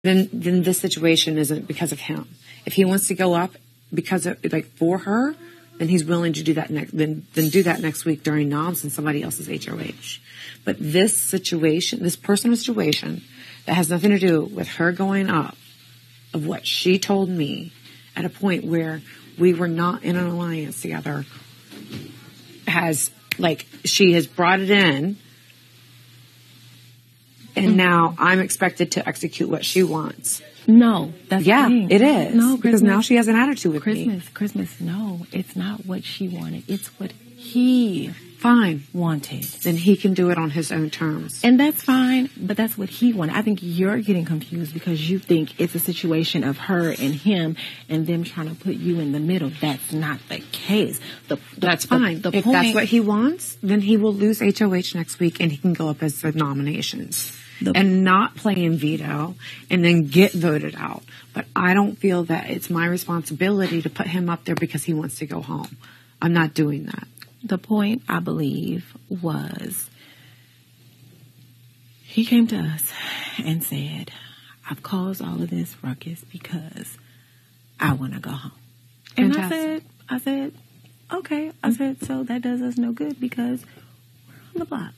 then this situation isn't because of him. If he wants to go up because of, like, for her, then he's willing to do that then do that next week during NOMS and somebody else's HOH. But this situation, this personal situation that has nothing to do with her going up, of what she told me at a point where we were not in an alliance together, she has brought it in, and now I'm expected to execute what she wants. No, that's the thing. It is. No, because now she has an attitude with me. Christmas, no, it's not what she wanted. It's what he wanted. Then he can do it on his own terms. And that's fine, but that's what he wanted. I think you're getting confused because you think it's a situation of her and him and them trying to put you in the middle. That's not the case. That's fine. If that's what he wants, then he will lose HOH next week and he can go up as the nominations. And not play in veto and then get voted out. But I don't feel that it's my responsibility to put him up there because he wants to go home. I'm not doing that. The point, I believe, was he came to us and said, I've caused all of this ruckus because I want to go home. And I said, okay. I said, so that does us no good because we're on the block.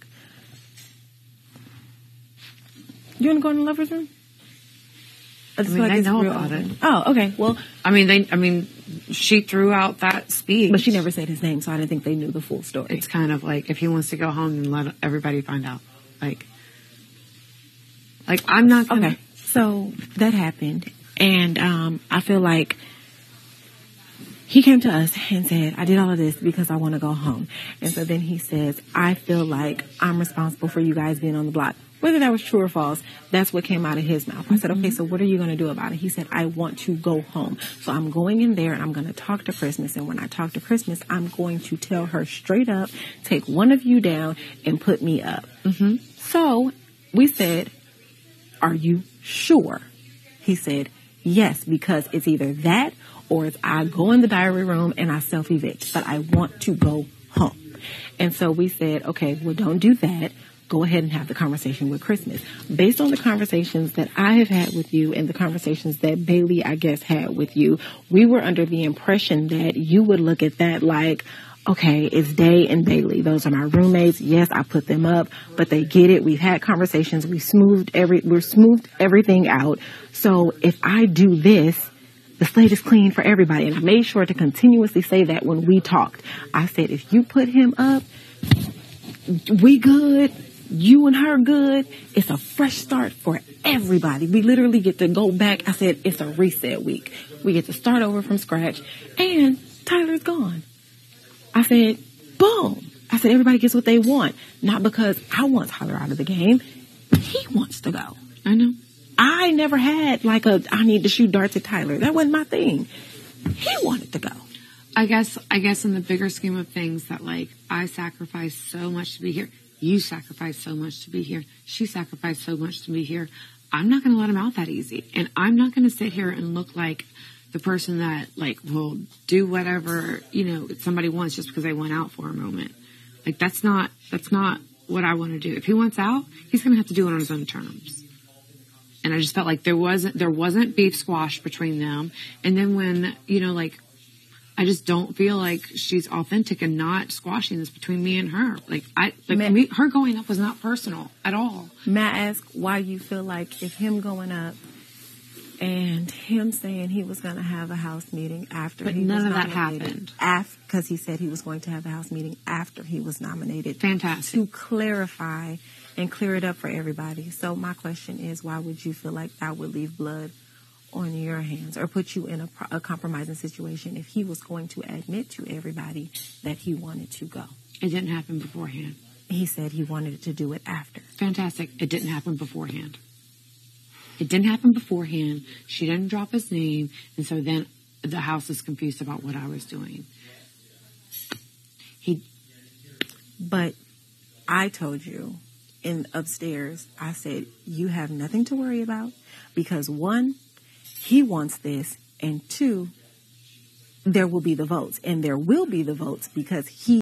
You want to go in the lover's room? They know about it. Oh, okay. Well, she threw out that speech, but she never said his name, so I didn't think they knew the full story. It's kind of like if he wants to go home, then let everybody find out. Like I'm not gonna. Okay, so that happened, and I feel like he came to us and said, I did all of this because I want to go home. And so then he says, I feel like I'm responsible for you guys being on the block. Whether that was true or false, that's what came out of his mouth. I said, okay, so what are you going to do about it? He said, I want to go home. So I'm going in there and I'm going to talk to Christmas. And when I talk to Christmas, I'm going to tell her straight up, take one of you down and put me up. So we said, are you sure? He said, yes, because it's either that or it's I go in the diary room and I self-evict, but I want to go home. And so we said, okay, well, don't do that. Go ahead and have the conversation with Christmas. Based on the conversations that I have had with you and the conversations that Bailey, I guess, had with you, we were under the impression that you would look at that like, okay, it's Day and Bailey. Those are my roommates. Yes, I put them up, but they get it. We've had conversations. We're smoothed everything out. So if I do this, the slate is clean for everybody. And I made sure to continuously say that when we talked. I said, if you put him up, we good. You and her good. It's a fresh start for everybody. We literally get to go back. I said, it's a reset week. We get to start over from scratch. And Tyler's gone. I said, boom. I said, everybody gets what they want. Not because I want Tyler out of the game. He wants to go. I know. I never had I need to shoot darts at Tyler. That wasn't my thing. He wanted to go. I guess in the bigger scheme of things that I sacrificed so much to be here. You sacrificed so much to be here. She sacrificed so much to be here. I'm not going to let him out that easy. And I'm not going to sit here and look like the person that will do whatever, somebody wants just because they went out for a moment. That's not what I want to do. If he wants out, he's going to have to do it on his own terms. And I just felt like there wasn't beef squash between them. And then when, I just don't feel like she's authentic and not squashing this between me and her. Her going up was not personal at all. May I ask why you feel like if him going up and him saying he was going to have a house meeting after but he none was of that nominated, happened. Because he said he was going to have a house meeting after he was nominated. Fantastic. To clarify and clear it up for everybody. So my question is, why would you feel like that would leave blood on your hands or put you in a compromising situation if he was going to admit to everybody that he wanted to go? It didn't happen beforehand. He said he wanted to do it after. Fantastic. It didn't happen beforehand. It didn't happen beforehand. She didn't drop his name. And so then the house is confused about what I was doing. But I told you upstairs, I said, you have nothing to worry about because one, he wants this, and two, there will be the votes. And there will be the votes because he